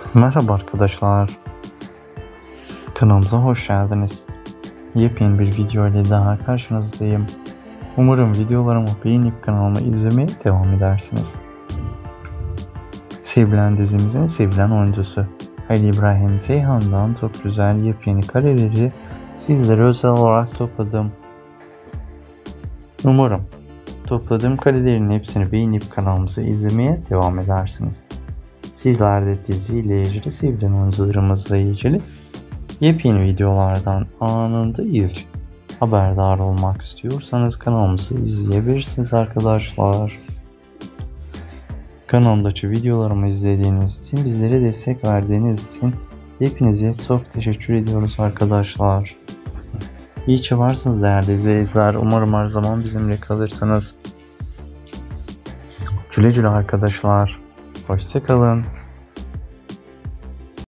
Merhaba arkadaşlar, kanalımıza hoş geldiniz. Yepyeni bir video ile daha karşınızdayım. Umarım videolarımı beğenip kanalımı izlemeye devam edersiniz. Sevilen dizimizin sevilen oyuncusu Halil İbrahim Ceyhan'dan çok güzel yepyeni kareleri sizlere özel olarak topladım. Umarım topladığım karelerin hepsini beğenip kanalımızı izlemeye devam edersiniz. Sizler de diziyle ilgili, sevilen oyuncularımızla ilgili yepyeni videolardan anında ilk haberdar olmak istiyorsanız kanalımızı izleyebilirsiniz arkadaşlar. Kanalımdaki videolarımı izlediğiniz için, bizlere destek verdiğiniz için hepinize çok teşekkür ediyoruz arkadaşlar. İyi ki varsınız değerli izleyiciler. Umarım her zaman bizimle kalırsınız. Güle güle arkadaşlar. Hoşça kalın.